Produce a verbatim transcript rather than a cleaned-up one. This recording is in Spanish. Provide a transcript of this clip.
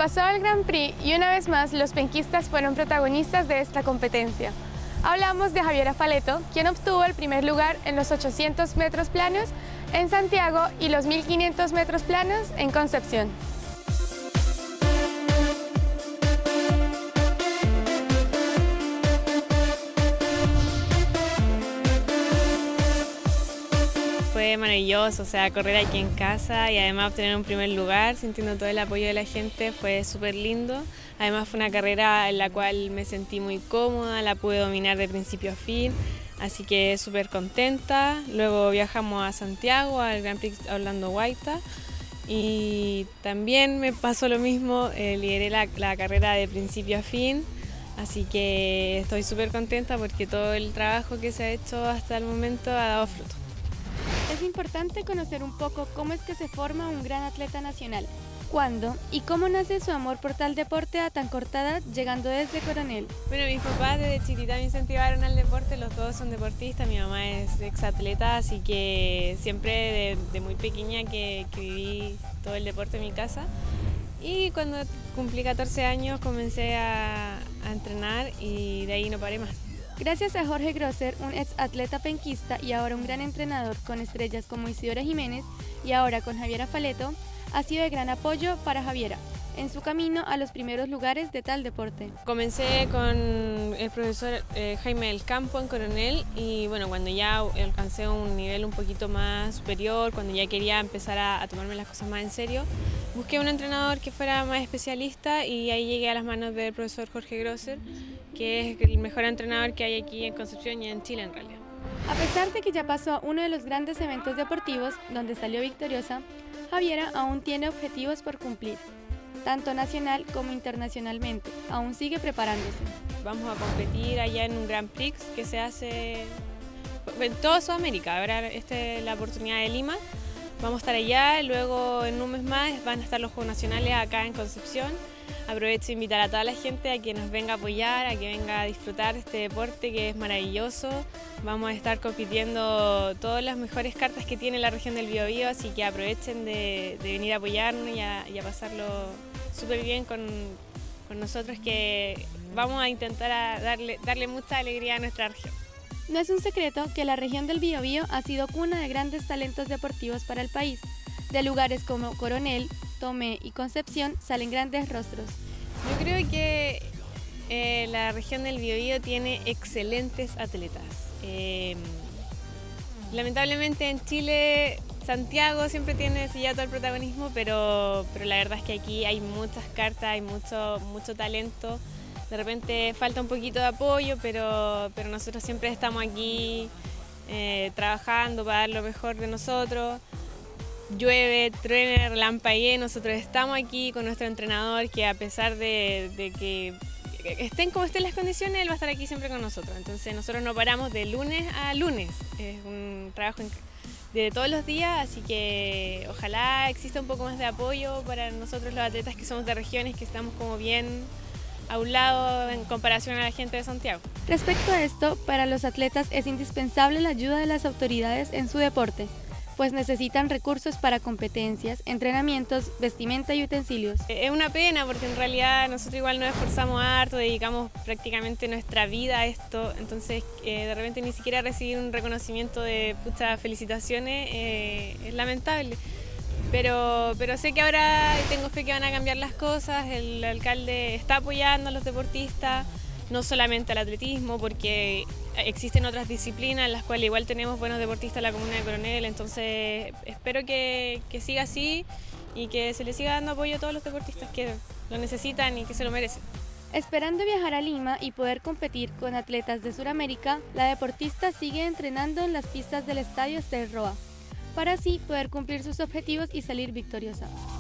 Pasó el Grand Prix y una vez más los penquistas fueron protagonistas de esta competencia. Hablamos de Javiera Faleto, quien obtuvo el primer lugar en los ochocientos metros planos en Santiago y los mil quinientos metros planos en Concepción. Fue maravilloso, o sea, correr aquí en casa y además obtener un primer lugar, sintiendo todo el apoyo de la gente, fue súper lindo. Además fue una carrera en la cual me sentí muy cómoda, la pude dominar de principio a fin, así que súper contenta. Luego viajamos a Santiago, al Grand Prix Orlando Guaita, y también me pasó lo mismo, eh, lideré la, la carrera de principio a fin, así que estoy súper contenta porque todo el trabajo que se ha hecho hasta el momento ha dado fruto. Es importante conocer un poco cómo es que se forma un gran atleta nacional, cuándo y cómo nace su amor por tal deporte a tan corta edad, llegando desde Coronel. Bueno, mis papás desde chiquita me incentivaron al deporte, los dos son deportistas, mi mamá es exatleta, así que siempre de, de muy pequeña que, que viví todo el deporte en mi casa. Y cuando cumplí catorce años comencé a, a entrenar y de ahí no paré más. Gracias a Jorge Grosser, un ex atleta penquista y ahora un gran entrenador con estrellas como Isidora Jiménez y ahora con Javiera Faleto, ha sido de gran apoyo para Javiera en su camino a los primeros lugares de tal deporte. Comencé con el profesor eh, Jaime del Campo en Coronel y bueno, cuando ya alcancé un nivel un poquito más superior, cuando ya quería empezar a, a tomarme las cosas más en serio, busqué un entrenador que fuera más especialista y ahí llegué a las manos del profesor Jorge Grosser, que es el mejor entrenador que hay aquí en Concepción y en Chile en realidad. A pesar de que ya pasó uno de los grandes eventos deportivos donde salió victoriosa, Javiera aún tiene objetivos por cumplir, tanto nacional como internacionalmente. Aún sigue preparándose. Vamos a competir allá en un Grand Prix que se hace en toda Sudamérica. Ahora esta es la oportunidad de Lima. Vamos a estar allá, luego en un mes más van a estar los Juegos Nacionales acá en Concepción. Aprovecho de invitar a toda la gente a que nos venga a apoyar, a que venga a disfrutar de este deporte que es maravilloso. Vamos a estar compitiendo todas las mejores cartas que tiene la región del Biobío, así que aprovechen de, de venir a apoyarnos y a, y a pasarlo súper bien con, con nosotros, que vamos a intentar a darle, darle mucha alegría a nuestra región. No es un secreto que la región del Biobío ha sido cuna de grandes talentos deportivos para el país. De lugares como Coronel, Tomé y Concepción salen grandes rostros. Yo creo que eh, la región del Biobío tiene excelentes atletas. Eh, lamentablemente en Chile, Santiago siempre tiene ya todo el protagonismo, pero, pero la verdad es que aquí hay muchas cartas, hay mucho, mucho talento. De repente falta un poquito de apoyo, pero, pero nosotros siempre estamos aquí eh, trabajando para dar lo mejor de nosotros. Llueve, truene, relampaguee, nosotros estamos aquí con nuestro entrenador, que a pesar de, de que estén como estén las condiciones, él va a estar aquí siempre con nosotros. Entonces nosotros no paramos de lunes a lunes, es un trabajo de todos los días, así que ojalá exista un poco más de apoyo para nosotros los atletas que somos de regiones, que estamos como bien a un lado en comparación a la gente de Santiago. Respecto a esto, para los atletas es indispensable la ayuda de las autoridades en su deporte, pues necesitan recursos para competencias, entrenamientos, vestimenta y utensilios. Es una pena porque en realidad nosotros igual nos esforzamos harto, dedicamos prácticamente nuestra vida a esto, entonces eh, de repente ni siquiera recibir un reconocimiento de puchas felicitaciones eh, es lamentable. Pero, pero sé que ahora tengo fe que van a cambiar las cosas, el alcalde está apoyando a los deportistas, no solamente al atletismo, porque existen otras disciplinas en las cuales igual tenemos buenos deportistas en la comuna de Coronel, entonces espero que, que siga así y que se le siga dando apoyo a todos los deportistas que lo necesitan y que se lo merecen. Esperando viajar a Lima y poder competir con atletas de Sudamérica, la deportista sigue entrenando en las pistas del estadio Estel Roa, para así poder cumplir sus objetivos y salir victoriosa.